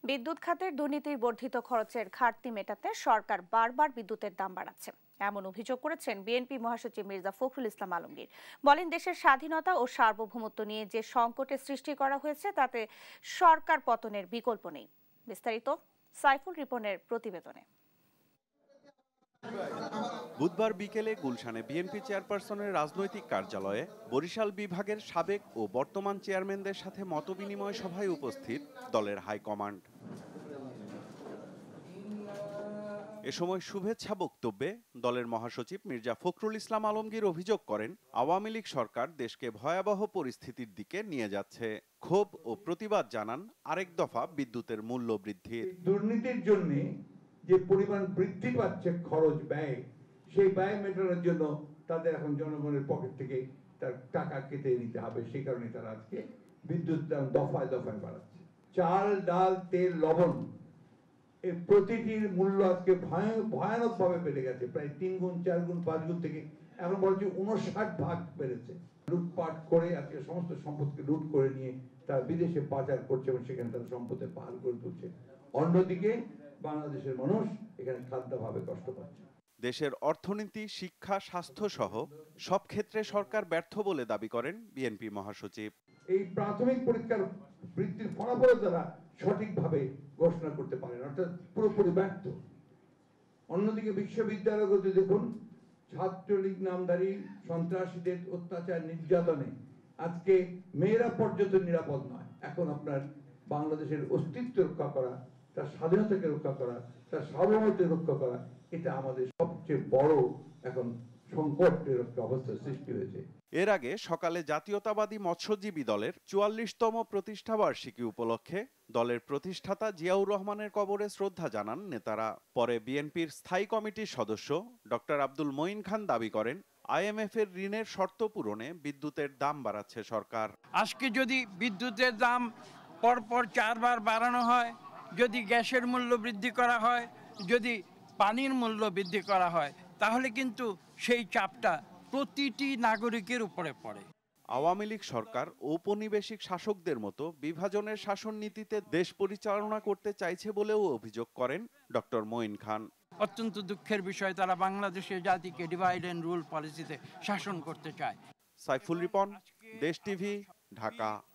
বিদ্যুৎ খাতের দুর্নীতির বর্ধিত খরচের ঘাটতি মেটাতে সরকার বারবার বিদ্যুতের দাম বাড়াচ্ছে, এমন অভিযোগ করেছেন বিএনপি মহাসচিব মির্জা ফখরুল ইসলাম আলমগীর। বলেন, দেশের স্বাধীনতা ও সার্বভৌমত্ব নিয়ে যে সংকটের সৃষ্টি করা হয়েছে তাতে সরকার পতনের বিকল্প নেই। বিস্তারিত সাইফুল রিপনের প্রতিবেদনে। বুধবার বিকেলে গুলশানে বিএনপি চেয়ারপারসনের রাজনৈতিক কার্যালয়ে বরিশাল বিভাগের সাবেক ও বর্তমান চেয়ারম্যানদের সাথে মতবিনিময় সভায় উপস্থিত দলের হাইকমান্ড। এ সময় শুভেচ্ছা বক্তব্যে দলের মহাসচিব মির্জা ফখরুল ইসলাম আলমগীর অভিযোগ করেন, আওয়ামী লীগ সরকার দেশকে ভয়াবহ পরিস্থিতির দিকে নিয়ে যাচ্ছে। ক্ষোভ ও প্রতিবাদ জানান আরেক দফা বিদ্যুতের মূল্য বৃদ্ধির। দুর্নীতির জন্য যে পরিমাণ বৃদ্ধি পাচ্ছে খরচ ব্যয়, সেই ব্যয় মেটানোর জন্য তাদের এখন জনগণের পকেট থেকে তার টাকা কেটে নিতে হবে। সেই কারণে তারা আজকে বিদ্যুৎ দাম দফায় দফায় বাড়াচ্ছে। চাল, ডাল, তেল, লবণ এই প্রতিটির মূল্য আজকে ভয়ানকভাবে বেড়ে গেছে। প্রায় 3 গুণ, 4 গুণ, 5 গুণ থেকে এখন বলছে 59 ভাগ বেড়েছে। লুটপাট করে আজকে সমস্ত সম্পদকে লুট করে নিয়ে তারা বিদেশে পাচার করছে এবং সেখানে তারা সম্পদের পাহাড় করে তুলছে। অন্যদিকে বাংলাদেশের মানুষ এখানে খাদ্যভাবে কষ্ট পাচ্ছে। দেশের অর্থনীতি, শিক্ষা, স্বাস্থ্য সহ সব ক্ষেত্রে সরকার ব্যর্থ বলে দাবি করেন বিএনপি মহাসচিব। এই প্রাথমিক পরীক্ষার বৃত্তির ফলাফল দ্বারা সঠিকভাবে ঘোষণা করতে পারেন, অর্থাৎ পুরোপুরি ব্যর্থ। অন্যদিকে বিশ্ববিদ্যালয়গুলোতে দেখুন, ছাত্রলীগ নামধারী সন্ত্রাসীদের অত্যাচার, নির্যাতনে আজকে মেয়েরা পর্যন্ত নিরাপদ নয়। এখন আপনার বাংলাদেশের অস্তিত্ব রক্ষা করা, তার স্বাধীনতাকে রক্ষা করা, তার সার্বভৌমত্ব রক্ষা করা, এটা আমাদের সবচেয়ে বড় এখন সংকটের অবস্থার সৃষ্টি হয়েছে। এর আগে সকালে জাতীয়তাবাদী মৎস্যজীবী দলের 44তম প্রতিষ্ঠাবার্ষিকী উপলক্ষে দলের প্রতিষ্ঠাতা জিয়াউর রহমানের কবরে শ্রদ্ধা জানান নেতারা। পরে বিএনপির স্থায়ী কমিটির সদস্য ডক্টর আব্দুল মঈন খান দাবি করেন, IMF এর ঋণের শর্ত পূরণে বিদ্যুতের দাম বাড়াচ্ছে সরকার। আজকে যদি বিদ্যুতের দাম পরপর 4 বার বাড়ানো হয়, যদি গ্যাসের মূল্য বৃদ্ধি করা হয়, যদি পানির মূল্য বৃদ্ধি করা হয়, তাহলে কিন্তু সেই চাপটা প্রতিটি নাগরিকের উপরে পড়ে। আওয়ামী লীগ সরকার ঔপনিবেশিক শাসকদের মতো বিভাজনের শাসন নীতিতে দেশ পরিচালনা করতে চাইছে বলেও অভিযোগ করেন ডক্টর মঈন খান। অত্যন্ত দুঃখের বিষয়, তারা বাংলাদেশের জাতিকে ডিভাইড এন্ড রুল পলিসিতে শাসন করতে চায়। সাইফুল রিপন, দেশ টিভি, ঢাকা।